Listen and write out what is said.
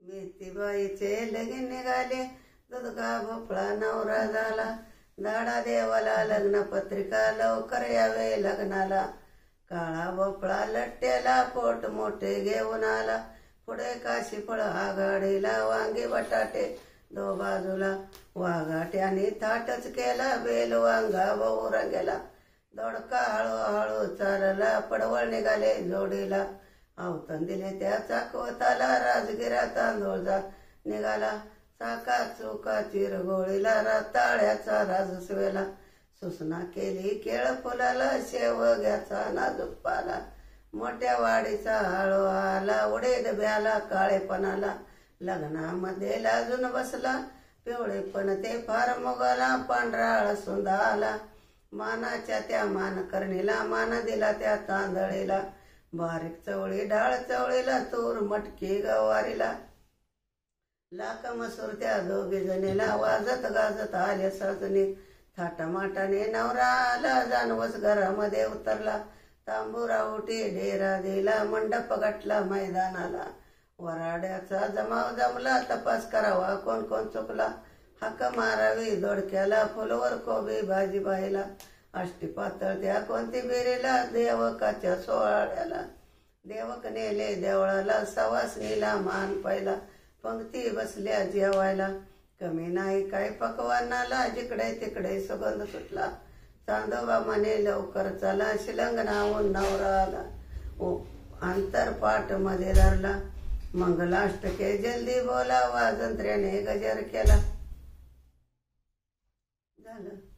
मेथीबाईचे लगीन निघाले, दुधका भोपळा नवरा झाला. दाडा देवाला लग्न पत्रिका, लवकर यावे लग्नाला. काळा भोपळा लट्ट्याला, पोट मोठे घेऊन आला. पुढे काशीफळ आघाडीला, वांगे बटाटे दो बाजूला. वाघाट्याने थाटच केला, बेल वांगा बहुरा गेला. दोडका हळूहळू चालला, पडवळ निघाले जोडीला. आवतन दिले त्या चाकवताला, राजगिरा तांदूळचा निघाला. चाका चुका चिरगोळीला, ताळ्याचा राजसवेला. सुसना केली केळ फुलाला, शेवग्याचा नाजूक पाला. मोठ्या वाडीचा हळू आला, उडे डब्याला काळेपणाला. लग्नामध्ये लाजून बसला, पिवळेपण ते फार मुगाला. पांढराळ सुंदा आला, मानाच्या त्या मानकरणीला. मान दिला त्या तांदळीला. बारीक चवळी डाळ चवळीला, तूर मटकी गवारीला. लाख मसूर त्या दोघी जणीला, वाजत गाजत आले सजनी. थाटामाटाने नवरा आला, जानवस घरामध्ये उतरला. तांबुरा उठी डेरा दिला, मंडप गाठला मैदानाला. वराड्याचा जमाव जमला, तपास करावा कोण कोण चुकला. हाक मारावी दोडक्याला, फुलवर कोबी भाजी बाईला. आष्टी पातळ त्या कोणती बिरीला, देवकाच्या सोहळ्याला. देवक नेले देवळाला, सवासणीला मान पाहिला. पंक्ती बसल्या जेवायला, कमी नाही काय पकवानाला. जिकडे तिकडे सुगंध सुटला, चांदोबा म्हणे लवकर चला. शिलंगणाहून नवरा आला, अंतरपाठ मध्ये धरला. मंगलाष्टके जल्दी बोला, वाजंत्र्याने गजर केला. झालं.